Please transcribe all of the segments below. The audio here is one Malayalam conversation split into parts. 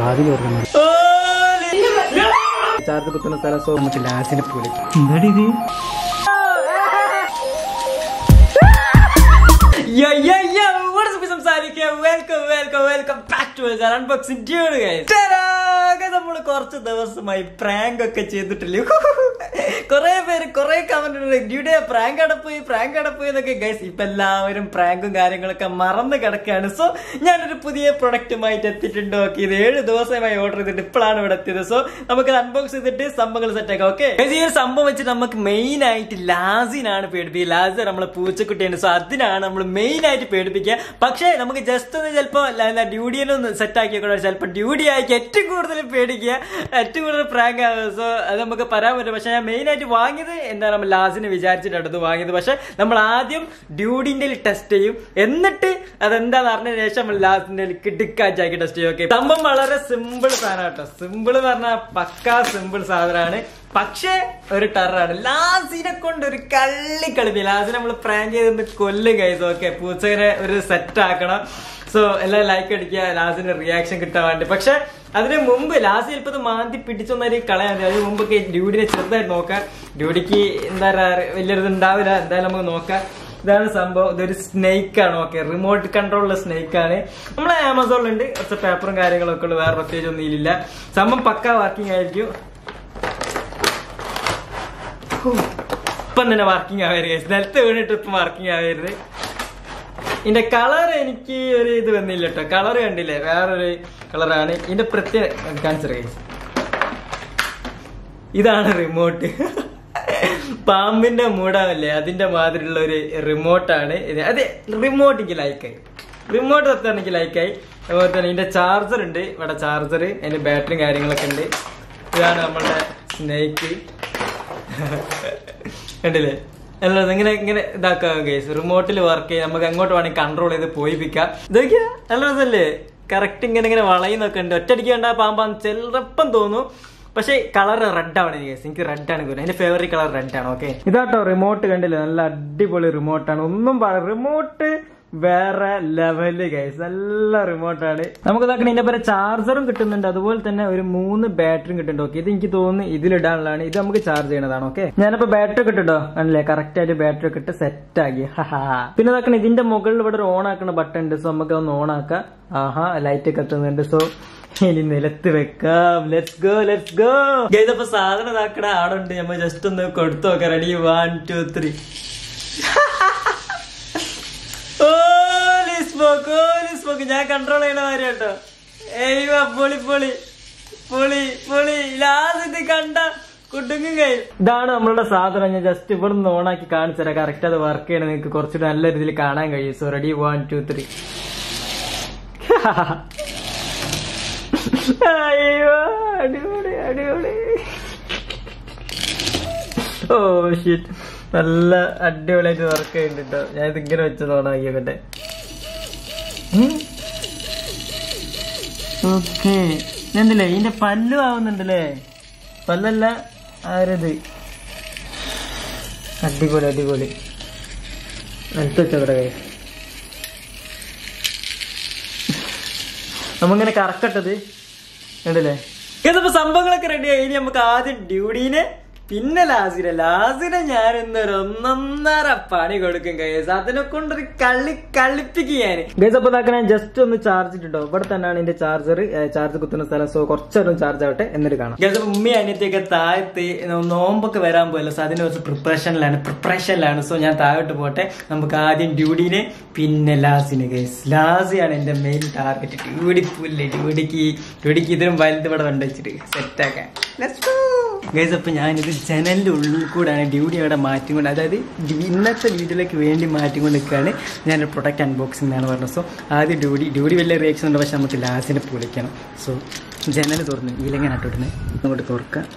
വാതിൽ തുറന്നു ചാർജ് കുത്തുന്ന സ്ഥലം. സോ നമുക്ക് ലാസിനെ പോലെ എന്താടി ഇത്? Welcome back to unboxing dude guys. നമ്മൾ കുറച്ച് ദിവസമായി പ്രാങ്ക് ഒക്കെ ചെയ്തിട്ടില്ലേ? കുറെ പേര് കുറെ കമന്റ് ഡ്യൂഡേ പ്രാങ്ക് അടപ്പോയി എന്നൊക്കെ ഗൈസ്. ഇപ്പൊ എല്ലാവരും പ്രാങ്കും കാര്യങ്ങളൊക്കെ മറന്ന് കിടക്കുകയാണ്. സോ ഞാനൊരു പുതിയ പ്രൊഡക്റ്റുമായിട്ട് എത്തിയിട്ടുണ്ട്. ഓക്കെ, ഇത് 7 ദിവസമായി ഓർഡർ ചെയ്തിട്ട് ഇപ്പോഴാണ് ഇവിടെ എത്തിയത്. സോ നമുക്ക് അൺബോക്സ് ചെയ്തിട്ട് സംഭവങ്ങൾ സെറ്റ് ആക്കാം. ഓക്കെ, ഈ ഒരു സംഭവം വെച്ചിട്ട് നമുക്ക് മെയിൻ ആയിട്ട് ലാസിനാണ് പേടിപ്പിക്കുക. ലാസ് നമ്മളെ പൂച്ചക്കുട്ടിയാണ്. സോ അതിനാണ് നമ്മൾ മെയിൻ ആയിട്ട് പേടിപ്പിക്കുക. പക്ഷെ നമുക്ക് ജസ്റ്റ് ഒന്ന് ചിലപ്പോ ഡ്യൂഡിയൊന്നും സെറ്റ് ആക്കിയൊക്കെ ചിലപ്പോൾ ഡ്യൂഡി ആക്കി ഏറ്റവും കൂടുതൽ പേടിക്കുക, ഏറ്റവും കൂടുതൽ പ്രാങ്ക് ആവുക. സോ അത് നമുക്ക് പറയാൻ പറ്റും. പക്ഷെ ഞാൻ മെയിൻ ആയിട്ട് വാങ്ങിയത് എന്താണ്, നമ്മൾ ലാസിനെ വിചാരിച്ചിട്ടാണ് വാങ്ങിയത്. പക്ഷെ നമ്മൾ ആദ്യം ഡ്യൂഡിന്റെ ടെസ്റ്റ് ചെയ്യും, എന്നിട്ട് അതെന്താന്ന് അറിഞ്ഞതിന് ശേഷം നമ്മൾ ലാസിന്റെ കിടുക്കാച്ചാക്കി ടെസ്റ്റ് ചെയ്യും. ഓക്കെ, സംഭവം വളരെ സിമ്പിൾ സാധനം കേട്ടോ. സിമ്പിൾ എന്ന് പറഞ്ഞാൽ പക്കാ സിമ്പിൾ സാധനമാണ്. പക്ഷേ ഒരു ടെററാണ്. ലാസിനെ കൊണ്ട് ഒരു കളിപ്പി. ലാസിനെ നമ്മൾ പ്രാങ്ക് ചെയ്ത് കൊല്ലും ഗൈസ്. ഓക്കെ, പൂച്ചനെ ഒരു സെറ്റ് ആക്കണം. സോ എല്ലാവരും ലൈക്ക് അടിക്കുക, ലാസിന്റെ റിയാക്ഷൻ കിട്ടാൻ വേണ്ടി. പക്ഷെ അതിന് മുമ്പ് ലാസ്റ്റ് ചിലപ്പോൾ മാന്തി പിടിച്ചൊന്നൊരു കളയാൻ. അതിന് മുമ്പൊക്കെ ഡ്യൂഡിനെ ചെറുതായിട്ട് നോക്കാം. ഡ്യൂഡിക്ക് എന്താ പറയുക വലിയൊരിത് ഉണ്ടാവില്ല. എന്തായാലും നമുക്ക് നോക്കാം. ഇതാണ് സംഭവം. ഇതൊരു സ്നേക്കാണ്. Okay, remote കൺട്രോളുള്ള സ്നേക്കാണ്. നമ്മളെ ആമസോണിലുണ്ട്. കുറച്ച് പേപ്പറും കാര്യങ്ങളൊക്കെ ഉള്ളു. വേറെ പ്രത്യേകിച്ച് ഒന്നും ഇല്ല. സംഭവം പക്ക വർക്കിംഗ് ആയിരിക്കും. ഇപ്പം തന്നെ വർക്കിംഗ് ആവരുത്. നിലത്ത് വീണിട്ട് ഇപ്പം വർക്കിംഗ് ആവരുത്. ഇതിന്റെ കളർ എനിക്ക് ഒരു ഇത് വന്നില്ല കേട്ടോ. കളർ കണ്ടില്ലേ, വേറൊരു കളറാണ്. ഇതിന്റെ പ്രത്യേക കാണിച്ചത് ഇതാണ് റിമോട്ട്. പാമ്പിന്റെ മൂടാവല്ലേ, അതിന്റെ മാതിരിയുള്ള ഒരു റിമോട്ടാണ് ഇത്. അതെ, റിമോട്ട് എനിക്ക് ലൈക്കായി. റിമോട്ട് തൊട്ട് എനിക്ക് ലൈക്കായി. അതുപോലെ തന്നെ ഇതിന്റെ ചാർജർ ഉണ്ട്. ഇവിടെ ചാർജർ, അതിന്റെ ബാറ്ററിയും കാര്യങ്ങളൊക്കെ ഉണ്ട്. ഇതാണ് നമ്മളുടെ സ്നേക്ക്. കണ്ടില്ലേ, അല്ല ഇങ്ങനെ ഇതാക്കാം ഗൈസ്. റിമോട്ടിൽ വർക്ക് ചെയ്യും. നമുക്ക് എങ്ങോട്ട് വേണമെങ്കിൽ കൺട്രോൾ ചെയ്ത് പോയിപ്പിക്കാം. ഇതൊക്കെയാ നല്ല രസമല്ലേ? കറക്റ്റ് ഇങ്ങനെ വളയുന്നൊക്കെ ഉണ്ട്. ഒറ്റയടിക്ക് കണ്ടാ പാമ്പാന്ന് ചിലപ്പം തോന്നും. പക്ഷെ കളർ റെഡ് ആണ് ഗൈസ്. എനിക്ക് റെഡ് ആണ് കൂടുതൽ. എന്റെ ഫേവറേറ്റ് കളർ റെഡ് ആണ്. ഓക്കെ, ഇതാട്ടോ റിമോട്ട്. കണ്ടില്ലേ, നല്ല അടിപൊളി റിമോട്ടാണ്. ഒന്നും റിമോട്ട് വേറെ ലെവല് ഗൈസ്. നല്ല റിമോട്ടാണ്. നമുക്ക് ഇതാക്കണം. ഇതിന്റെ പേരെ ചാർജറും കിട്ടുന്നുണ്ട്. അതുപോലെ തന്നെ ഒരു 3 ബാറ്ററിയും കിട്ടുന്നുണ്ട്. ഓക്കെ, ഇത് എനിക്ക് തോന്നുന്നു ഇതിലിടാനുള്ളതാണ്. ഇത് നമുക്ക് ചാർജ് ചെയ്യണതാണ്. ഓക്കെ, ഞാനിപ്പോ ബാറ്ററി ഒക്കെ ഇട്ടോ അല്ലേ, കറക്റ്റ് ആയിട്ട് ബാറ്ററി ഒക്കെ ഇട്ട് സെറ്റ് ആക്കി. പിന്നെ ഇതാക്കണം, ഇതിന്റെ മുകളിൽ ഇവിടെ ഒരു ഓൺ ആക്കുന്ന ബട്ടൺ ഉണ്ട്. സോ നമുക്ക് ഒന്ന് ഓൺ ആക്കാം. ആഹാ, ലൈറ്റ് ഒക്കെ എത്തുന്നുണ്ട്. സോ ഇനി നിലത്ത് വെക്കാം. Let's go guys. അപ്പൊ സാധനം ഇതാക്കണ ആടുണ്ട്. നമ്മൾ ജസ്റ്റ് ഒന്ന് കൊടുത്തു നോക്കാം. റെഡി, 1 2 3. ഞാൻ കൺട്രോൾ ചെയ്യണ കാര്യം കേട്ടോ. പൊളി ലാസ്റ്റ് കണ്ട കുടുങ്ങും കൈ. ഇതാണ് നമ്മളുടെ സാധനം. ഞാൻ ജസ്റ്റ് ഇവിടെ നിന്ന് ഓണാക്കി കാണിച്ചു തരാം. കറക്റ്റ് അത് വർക്ക് ചെയ്യണം. നിങ്ങൾക്ക് കുറച്ചുകൂടി നല്ല രീതിയിൽ കാണാൻ കഴിയും. So ready, 1 2 3. അയ്യോ, അടിപൊളി. ഓ ഷിറ്റ്, നല്ല അടിപൊളിയായിട്ട് വർക്ക് ചെയ്യുന്നുണ്ട് കേട്ടോ. ഞാൻ ഇതിങ്ങനെ വെച്ച് ഓണാക്കിയോട്ടെ. ഓക്കെ, എന്തല്ലേ ഇതിന്റെ പല്ലും ആവുന്നുണ്ടല്ലേ? പല്ലല്ല, ആരത്? അടിപൊളി. അടുത്ത് വെച്ചോട്ടെ. നമ്മിങ്ങനെ കറക്കട്ടത് കണ്ടില്ലേ? ഇതിപ്പോ സംഭവങ്ങളൊക്കെ റെഡിയായി. ഇനി നമുക്ക് ആദ്യം ഡ്യൂഡീനെ, പിന്നെ ലാസിനെ ഞാൻ ഇന്നൊരു 1.5 പണി കൊടുക്കും ഗൈസ്. അതിനെ കൊണ്ടൊരു കളിപ്പിക്കുക ഞാൻ ഗൈസ്. അപ്പൊ ഇതാക്കാൻ ഞാൻ ജസ്റ്റ് ഒന്ന് ചാർജ് ഇട്ടോ. ഇവിടെ തന്നെയാണ് ഇതിന്റെ ചാർജ് കുത്തുന്ന സ്ഥലം. സോ കുറച്ചൊന്നും ചാർജ് ആവട്ടെ, എന്നിട്ട് കാണാം ഗൈസ്. അപ്പൊ ഉമ്മി അനിയത്തെയൊക്കെ താഴത്ത് നോമ്പൊക്കെ വരാൻ പോയല്ലോ. സോ അതിന് കുറച്ച് പ്രിപ്പറേഷനിലാണ്. സോ ഞാൻ താഴോട്ട് പോട്ടെ. നമുക്ക് ആദ്യം ഡ്യൂഡിനെ, പിന്നെ ലാസിന് ഗൈസ്. ലാസിയാണ് എന്റെ മെയിൻ ടാർഗറ്റ്. ഡ്യൂഡിക്ക് ഇതിനും വലുത് ഇവിടെ വെച്ചിട്ട് സെറ്റാക്കാൻ ഗൈസ്. അപ്പൊ ഞാനിത് ജനലിന്റെ ഉള്ളിൽ കൂടെയാണ് ഡ്യൂഡി അവിടെ മാറ്റിക്കൊണ്ട്, അതായത് ഇന്നത്തെ വീഡിയോയിലേക്ക് വേണ്ടി മാറ്റിക്കൊണ്ട് നിൽക്കുകയാണ്. ഞാനൊരു പ്രൊഡക്റ്റ് അൺബോക്സിംഗ് എന്നാണ് പറഞ്ഞത്. സോ ആദ്യം ഡ്യൂഡി വലിയ റിയാക്ഷൻ ഉണ്ട്. പക്ഷെ നമുക്ക് ലാസിനെ പൊളിക്കണം. സോ ജനൽ തുറന്ന് ഇലങ്ങനെ ഇട്ടിടുന്നത് അങ്ങോട്ട് തുറക്കാം.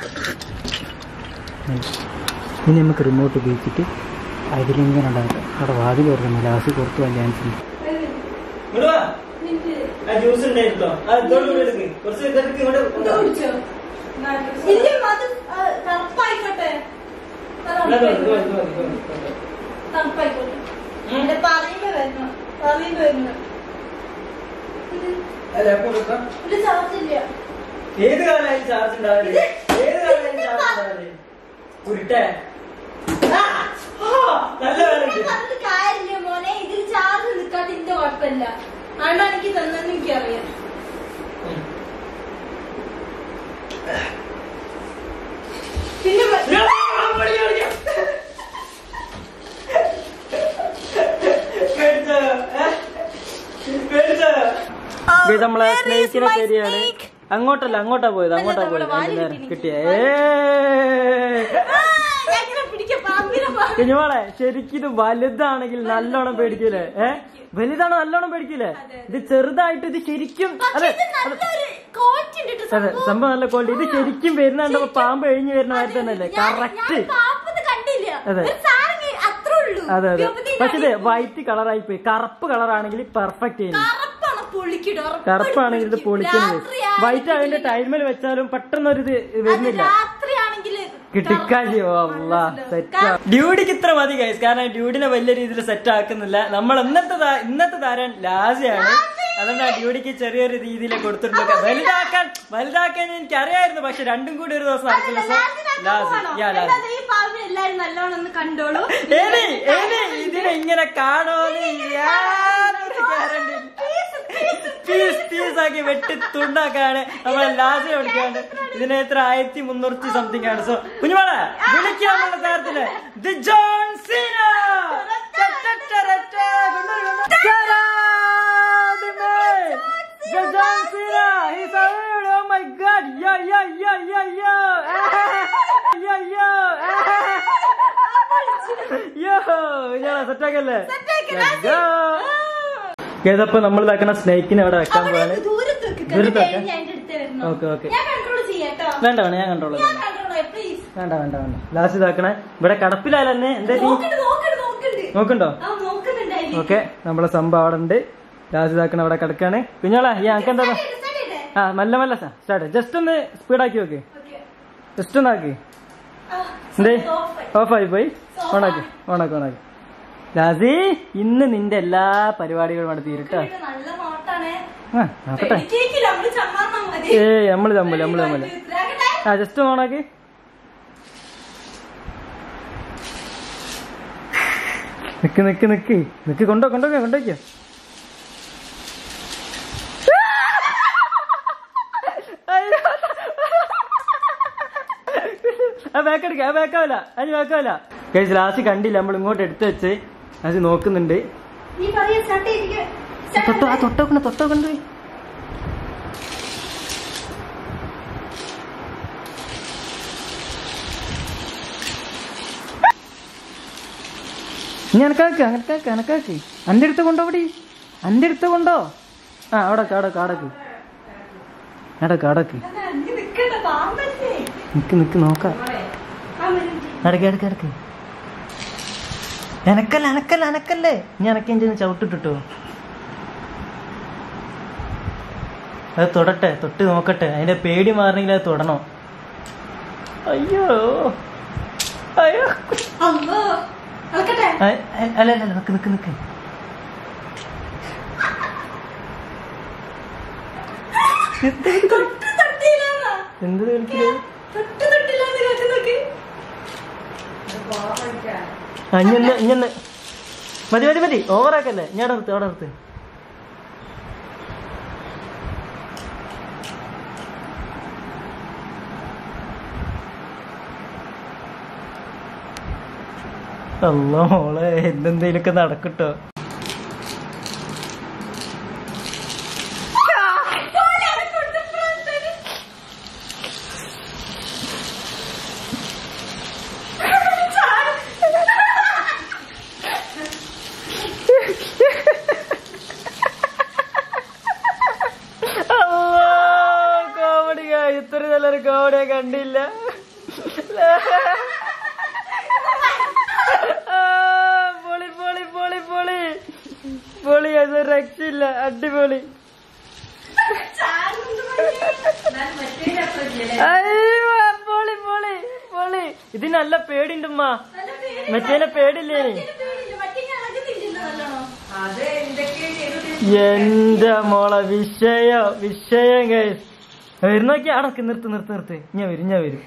ഇനി നമുക്ക് റിമോട്ട് ഉപയോഗിച്ചിട്ട് അതിലിങ്ങനെ ഉണ്ടാക്കാം. അവിടെ വാതിൽ തുറക്കണം. ലാസ് പുറത്ത് പോകാൻ ചാൻസ് ഉണ്ട്. ഏത് കാലം ചാർജ് ഉണ്ടാവില്ലേ? ഏത് കാലം ചാർജ് ഉണ്ടാവില്ലേ? ഉരുട്ടെ നല്ല കാര്യമില്ല മോനെ, ഇതിൽ ചാർജ് നിൽക്കാത്ത ഇന്റെ കുഴപ്പമില്ല. ആണ്ടാ എനിക്ക് തന്നെ എനിക്കറിയാം. പിന്നെ നമ്മളെ സ്നേഹിച്ചിനെ ശരിയാണ്. അങ്ങോട്ടല്ല, അങ്ങോട്ടാ പോയത്, അങ്ങോട്ടാ പോയത്. കിട്ടിയേ കുഞ്ഞുമോളെ, ശരിക്കും ഇത് വലുതാണെങ്കിൽ നല്ലോണം പേടിക്കൂലേ? വലുതാണ് നല്ലോണം പേടിക്കൂലേ? ഇത് ചെറുതായിട്ട് ഇത് ശരിക്കും അതെ അതെ സംഭവം നല്ല ക്വാളിറ്റി. ഇത് ശരിക്കും വരുന്നുണ്ട് പാമ്പ് എഴിഞ്ഞു വരുന്ന മാതിരി തന്നെ അല്ലേ? കറക്റ്റ്. അതെ അതെ അതെ. പക്ഷെ ഇത് വൈറ്റ് കളറായി പോയി. കറുപ്പ് കളറാണെങ്കിൽ പെർഫെക്റ്റ് ചെയ്യുന്നു. കറുപ്പാണെങ്കിൽ ഇത് പൊളിക്കുന്നത്. വൈറ്റ് അതിന്റെ ടൈമിൽ വെച്ചാലും പെട്ടെന്നൊരു ഇത് വരുന്നില്ല. കിട്ടിക്കാശിയോ സെറ്റ്. ഡ്യൂഡിക്ക് ഇത്ര മതി ഗൈസ്. കാരണം ഡ്യൂഡിനെ വലിയ രീതിയിൽ സെറ്റ് ആക്കുന്നില്ല. നമ്മൾ ഇന്നത്തെ താരം ലാസിയാണ്. അതുകൊണ്ട് ആ ഡ്യൂഡിക്ക് ചെറിയൊരു രീതിയിൽ കൊടുത്തിട്ടുണ്ട്. വലുതാക്കാൻ എനിക്ക് അറിയായിരുന്നു. പക്ഷെ രണ്ടും കൂടി ഒരു ദിവസം നടക്കില്ല. ഇതിനെ ഇങ്ങനെ കാണുമെന്ന് യാതൊരു ഗ്യാരണ്ടി. പീസാക്കി വെട്ടി തുണ്ടാക്കാണ് നമ്മളെ ലാസിനെ വിളിക്കാണ്ട്. ഇതിന് എത്ര 1300 സംതിങ് ആണ്. സോ കുഞ്ഞുമോളെ വിളിക്കാനുള്ള താരത്തില് the John Cena. Oh my god, yo yo yo yo yo yo yo yo ഞാൻ സെറ്റാക്കല്ലേ? ഏതപ്പോ നമ്മൾ ഇതാക്കണ സ്നേക്കിനെ അവിടെ വെക്കാൻ പോവാണ്. ഓക്കെ ഓക്കെ വേണ്ട വേണ്ട ഞാൻ കൺട്രോൾ വേണ്ട വേണ്ട വേണ്ട. ലാസ്റ്റ് ഇതാക്കണേ. ഇവിടെ കടപ്പിലായാലും തന്നെ എന്താ നോക്കണ്ടോ? ഓക്കെ നമ്മളെ സംഭവം അവിടെ ഉണ്ട്. ലാസ്റ്റ് ഇതാക്കണ അവിടെ കിടക്കാണ്. കുഞ്ഞോളെ ഈ അനക്കെന്താ? ആ മെല്ലെ മെല്ലെ സ്റ്റാർട്ട്. ജസ്റ്റ് ഒന്ന് സ്പീഡാക്കി നോക്ക്. ജസ്റ്റ് ഒന്നാക്കി. എന്തേ ഓഫായി പോയി. ഓണാക്കി ഓണാക്കി ഓണാക്കി. ലാസി ഇന്ന് നിന്റെ എല്ലാ പരിപാടികളും അവിടെ തീരട്ടോ. നോക്കട്ടെ. നമ്മള് തമ്മില് ആ ജസ്റ്റ് ഓണാക്കി. നിക്ക് നിക്ക് നിക്ക് നിക്ക് കൊണ്ടോക്കോ. ബാക്കാവില്ല അതിന് ബാക്കാവില്ല. കഴിച്ച് ലാസ്റ്റ് കണ്ടില്ല. നമ്മൾ ഇങ്ങോട്ട് എടുത്തു വെച്ച് അത് നോക്കുന്നുണ്ട്. തൊട്ടോക്കണ്ട്. ഇനി അനക്കാക്ക് അന്റെ അടുത്ത് കൊണ്ടോ. അവിടെ അന്റെ അടുത്ത് കൊണ്ടോ. ആ അടക്ക് നിക്ക് നോക്കാം. അടക്ക് അനക്കല്ലേ. ഇനി അനക്കെഞ്ച് ചവിട്ടിട്ടോ. അത് തൊടട്ടെ, തൊട്ട് നോക്കട്ടെ. അതിന്റെ പേടി മാറണമെങ്കിൽ അത് തൊടണോ? അയ്യോ അല്ല നിക്ക് എന്ത് കളിക്കില്ലേ? ഇഞ്ഞൊന്ന് മതി ഓവറാക്കല്ലേ. ഞാൻ അവിടെ നിർത്ത്. അല്ലാ മോളെ എന്തെന്തേലൊക്കെ നടക്കട്ടോ. ഇത്ര നല്ലൊരു കോടിയെ കണ്ടില്ല. പൊളി അത് രക്ഷയില്ല. അടിപൊളി. പൊളി. ഇത് നല്ല പേടിണ്ടുമ്മ. മറ്റേനെ പേടില്ലേ? എന്റെ മോളെ വിഷയം ഗൈസ്. വരുന്നോക്കി അടക്ക് നിർത്ത്. ഞാൻ വരും.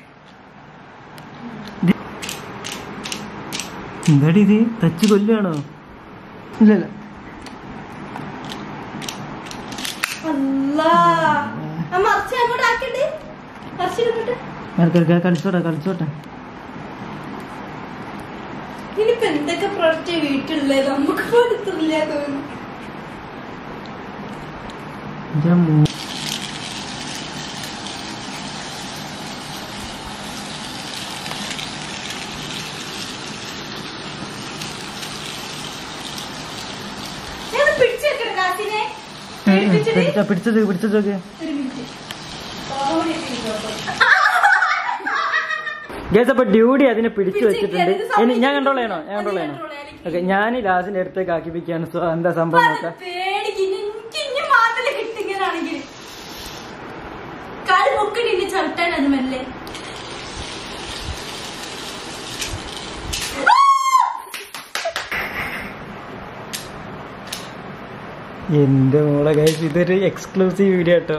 എന്താടി ഇത് തച്ച് കൊല്ലാണോ? ഇല്ലല്ല. കളിച്ചോട്ടെ. ഇനിയിപ്പോ എന്തൊക്കെ പ്രൊഡക്റ്റ് വീട്ടിലുള്ളത് നമുക്ക് പോലത്തില്ല തോന്നുന്നു. പിടിച്ചോക്കെ ഗൈസ്. അപ്പൊ ഡ്യൂട്ടി അതിനെ പിടിച്ചു വെച്ചിട്ടുണ്ട്. ഇനി ഞാൻ കൺട്രോൾ ചെയ്യണോ? ഓക്കെ, ഞാൻ ലാസിന്റെ അടുത്തേക്ക് ആക്കിപ്പിക്കാണ്. എന്താ സംഭവം നോക്കാം. എന്റെ മോളെ ഗൈസ്, ഇതൊരു എക്സ്ക്ലൂസീവ് വീഡിയോ കേട്ടോ.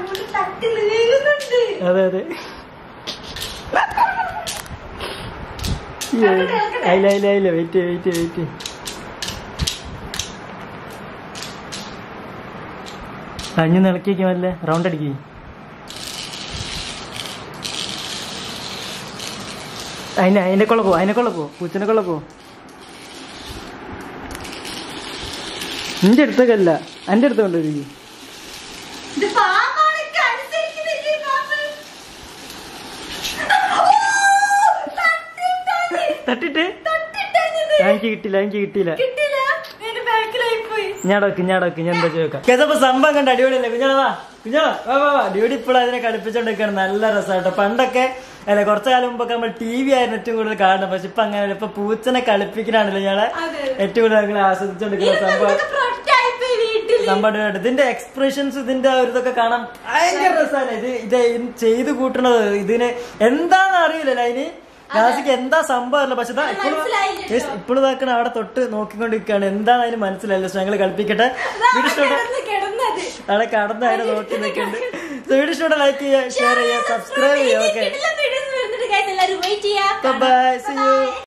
അതെ അയില്ല വെയിറ്റ്. അഞ്ഞു നിളക്കിവല്ലേ റൗണ്ട് അടിക്ക്. അതിനെ കൊള്ള പോ പൂച്ചനെ കൊള്ള പോ. നിന്റെ അടുത്തൊക്കെയല്ല, എന്റെ അടുത്ത് കൊണ്ടുവരിക. തട്ടിട്ട് എനിക്ക് കിട്ടിയില്ല. ഞാടക്ക് ഞാൻ എന്താ ചോദിക്കാം. സംഭവം കണ്ട അടിപൊളിയല്ലേ കുഞ്ഞാളാ? ഡ്യൂട്ടി ഇപ്പോഴും അതിനെ കളിപ്പിച്ചോണ്ടിരിക്കുകയാണ്. നല്ല രസമായിട്ടോ. പണ്ടൊക്കെ അല്ലെ കുറച്ചു കാലം മുമ്പൊക്കെ നമ്മൾ TV ആയിരുന്നു ഏറ്റവും കൂടുതൽ കാണുന്നത്. പക്ഷെ ഇപ്പൊ അങ്ങനെ ഇപ്പൊ പൂച്ചനെ കളിപ്പിക്കണാണല്ലോ ഞങ്ങളെ ഏറ്റവും കൂടുതൽ ഞങ്ങൾ ആസ്വദിച്ചോണ്ടിരിക്കുന്ന സംഭവം. ഇതിന്റെ എക്സ്പ്രഷൻസ്, ഇതിന്റെ ഒരു ഇതൊക്കെ കാണാൻ ഭയങ്കര രസമാണ്. ഇത് ചെയ്ത് കൂട്ടണത് ഇതിന് എന്താന്ന് അറിയില്ലല്ലോ. അതിന് ലാസിക്ക് എന്താ സംഭവമല്ല. പക്ഷെ ഇപ്പോഴും ഇതാക്കണ അവിടെ തൊട്ട് നോക്കിക്കൊണ്ടിരിക്കുകയാണ്. എന്താണ് അതിന് മനസ്സിലായില്ല. ഞങ്ങൾ കളിപ്പിക്കട്ടെ. അവിടെ കടന്ന് അതിനെ നോക്കി നിൽക്കുന്നുണ്ട്. വീഡിയോ ലൈക്ക് ചെയ്യുക, ഷെയർ ചെയ്യുക, സബ്സ്ക്രൈബ് ചെയ്യുക. Okay, bye, see U.